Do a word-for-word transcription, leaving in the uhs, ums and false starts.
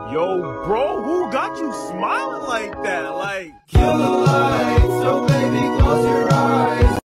Yo, bro, who got you smiling like that? Like, Kill a lot.